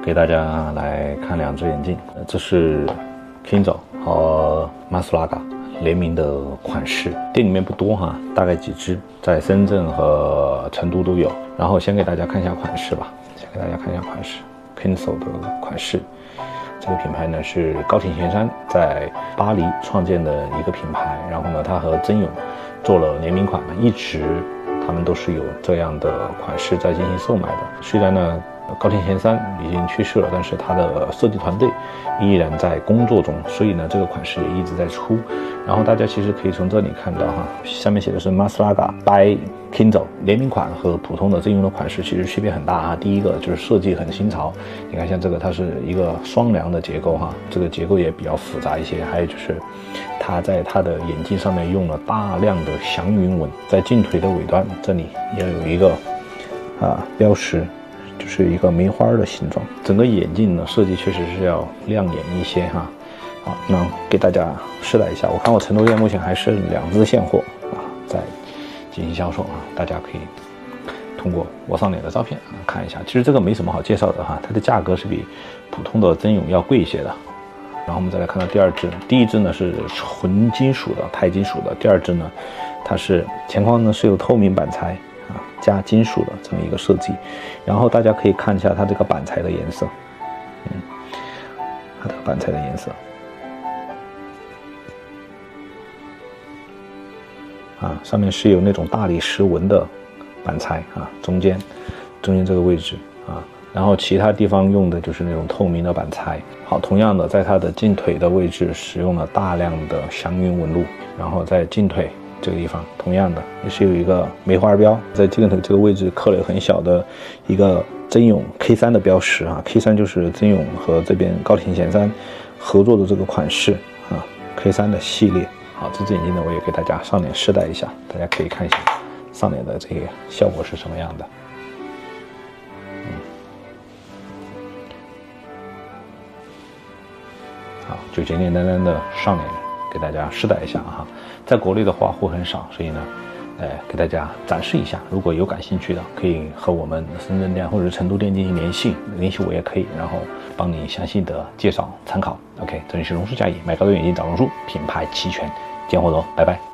给大家来看两只眼镜，这是 Kinzo 和 Maslaga 联名的款式，店里面不多哈，大概几只，在深圳和成都都有。然后先给大家看一下款式吧，先给大家看一下款式 ，Kinzo 的款式。这个品牌呢是高町贤三在巴黎创建的一个品牌，然后呢，它和真永做了联名款，一直他们都是有这样的款式在进行售卖的。虽然呢，高町贤三已经去世了，但是他的设计团队依然在工作中，所以呢，这个款式也一直在出。然后大家其实可以从这里看到哈，下面写的是 Maslaga by Kinzo 联名款和普通的真永的款式其实区别很大啊。第一个就是设计很新潮，你看像这个它是一个双梁的结构哈，这个结构也比较复杂一些。还有就是它在它的眼镜上面用了大量的祥云纹，在镜腿的尾端这里也有一个标识。就是一个梅花的形状，整个眼镜的设计确实是要亮眼一些哈。好，那给大家试戴一下。我看我成都店目前还剩2只现货在进行销售大家可以通过我上脸的照片看一下。其实这个没什么好介绍的哈，它的价格是比普通的真永要贵一些的。然后我们再来看到第二只，第一只呢是纯金属的钛金属的，第二只呢它是前框呢是有透明板材。加金属的这么一个设计，然后大家可以看一下它这个板材的颜色，它这个板材的颜色，上面是有那种大理石纹的板材中间这个位置然后其他地方用的就是那种透明的板材。好，同样的，在它的镜腿的位置使用了大量的祥云纹路，然后在镜腿这个地方同样的也是有一个梅花标，在镜腿这个位置刻了很小的一个真永 K3 的标识K3 就是真永和这边高町贤三合作的这个款式K3 的系列。好，这只眼镜呢我也给大家上脸试戴一下，大家可以看一下上脸的这个效果是什么样的。好，就简简单单的上脸给大家试戴一下在国内的话货很少，所以呢，给大家展示一下。如果有感兴趣的，可以和我们深圳店或者成都店进行联系我也可以，然后帮你详细的介绍参考。OK， 这里是榕树家眼买高端眼镜找榕树，品牌齐全，见货喽，拜拜。